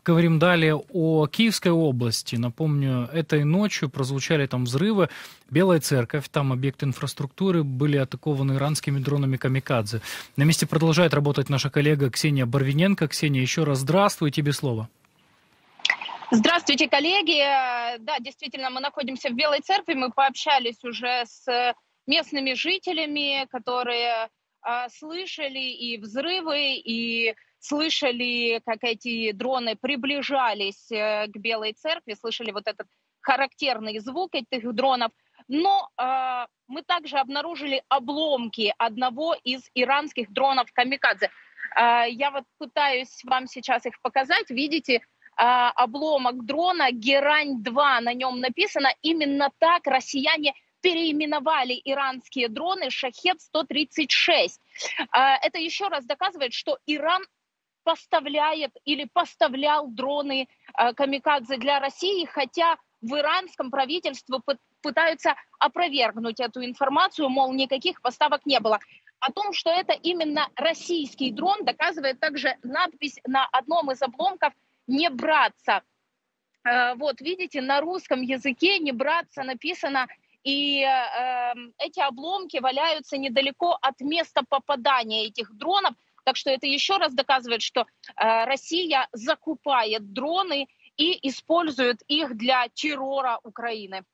Говорим далее о Киевской области. Напомню, этой ночью прозвучали там взрывы. Белая церковь, там объекты инфраструктуры были атакованы иранскими дронами «Камикадзе». На месте продолжает работать наша коллега Ксения Барвиненко. Ксения, еще раз здравствуй, тебе слово. Здравствуйте, коллеги. Да, действительно, мы находимся в Белой церкви. Мы пообщались уже с местными жителями, которые слышали и взрывы, и слышали, как эти дроны приближались к Белой церкви, слышали вот этот характерный звук этих дронов. Но мы также обнаружили обломки одного из иранских дронов «Камикадзе». Я вот пытаюсь вам сейчас их показать. Видите, обломок дрона «Герань-2», на нем написано. Именно так россияне переименовали иранские дроны «Шахед-136». Это еще раз доказывает, что Иран поставляет или поставлял дроны «Камикадзе» для России, хотя в иранском правительстве пытаются опровергнуть эту информацию, мол, никаких поставок не было. О том, что это именно российский дрон, доказывает также надпись на одном из обломков «Не браться». Вот видите, на русском языке «Не браться» написано, и эти обломки валяются недалеко от места попадания этих дронов. Так что это еще раз доказывает, что Россия закупает дроны и использует их для террора Украины.